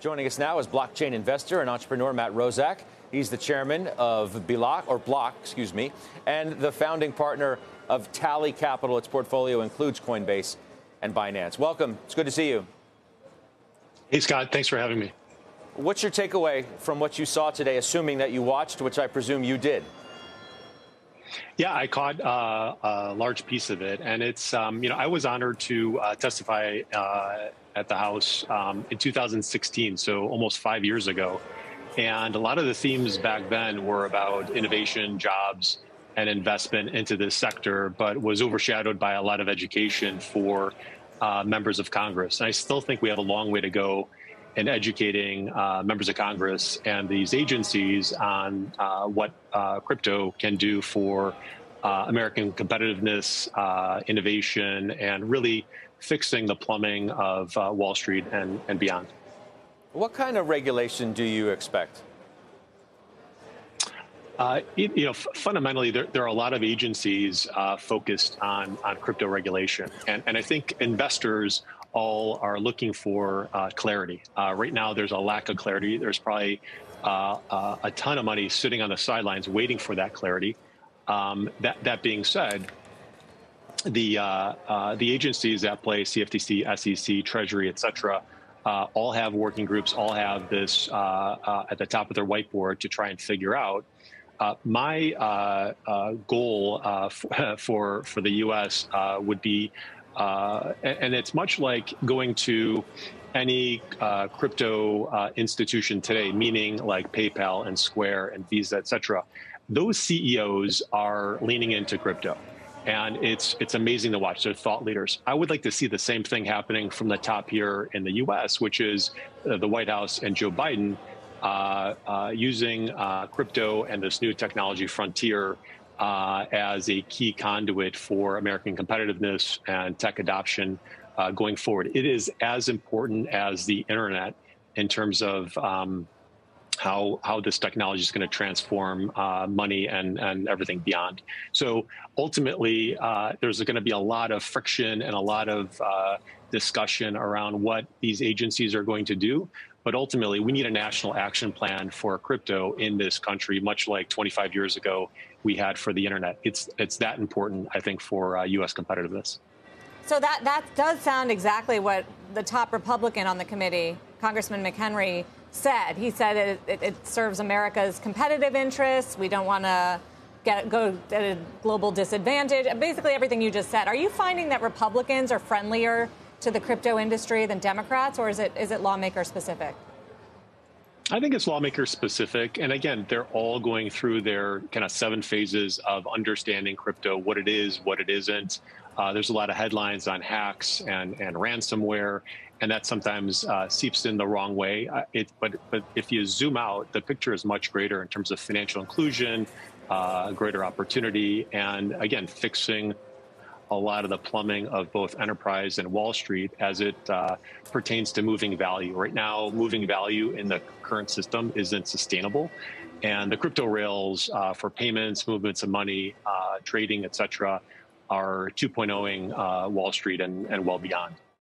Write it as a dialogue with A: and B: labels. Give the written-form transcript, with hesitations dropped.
A: Joining us now is blockchain investor and entrepreneur Matt Roszak. He's the chairman of Block, and the founding partner of Tally Capital. Its portfolio includes Coinbase and Binance. Welcome. It's good to see you.
B: Hey, Scott. Thanks for having me.
A: What's your takeaway from what you saw today, assuming that you watched, which I presume you did?
B: Yeah, I caught a large piece of it, and it's I was honored to testify at the House in 2016, so almost 5 years ago. And a lot of the themes back then were about innovation, jobs, and investment into this sector, but was overshadowed by a lot of education for members of Congress. And I still think we have a long way to go in educating members of Congress and these agencies on what crypto can do for American competitiveness, innovation, and really fixing the plumbing of Wall Street and beyond.
A: What kind of regulation do you expect?
B: Fundamentally, there are a lot of agencies focused on crypto regulation. And I think investors all are looking for clarity. Right now, there's a lack of clarity. There's probably a ton of money sitting on the sidelines waiting for that clarity. That being said, the agencies at play, CFTC, SEC, Treasury, et cetera, all have working groups, all have this at the top of their whiteboard to try and figure out. My goal for the U.S. would be, and it's much like going to any crypto institution today, meaning like PayPal and Square and Visa, et cetera. Those CEOs are leaning into crypto. And it's amazing to watch. They're thought leaders. I would like to see the same thing happening from the top here in the U.S., which is the White House and Joe Biden using crypto and this new technology frontier as a key conduit for American competitiveness and tech adoption going forward. It is as important as the internet in terms of how this technology is going to transform money and everything beyond. So ultimately, there's going to be a lot of friction and a lot of discussion around what these agencies are going to do. But ultimately, we need a national action plan for crypto in this country, much like 25 years ago we had for the internet. It's that important, I think, for U.S. competitiveness.
C: So that does sound exactly what the top Republican on the committee, Congressman McHenry, said. He said it serves America's competitive interests. We don't want to go at a global disadvantage. Basically, everything you just said. Are you finding that Republicans are friendlier to the crypto industry than Democrats, or is it lawmaker specific?
B: I think it's lawmaker specific. And again, they're all going through their kind of 7 phases of understanding crypto, what it is, what it isn't. There's a lot of headlines on hacks and ransomware, and that sometimes seeps in the wrong way. But if you zoom out, the picture is much greater in terms of financial inclusion, greater opportunity, and again, fixing a lot of the plumbing of both enterprise and Wall Street as it pertains to moving value. Right now, moving value in the current system isn't sustainable. And the crypto rails for payments, movements of money, trading, et cetera, are 2.0ing Wall Street and well beyond.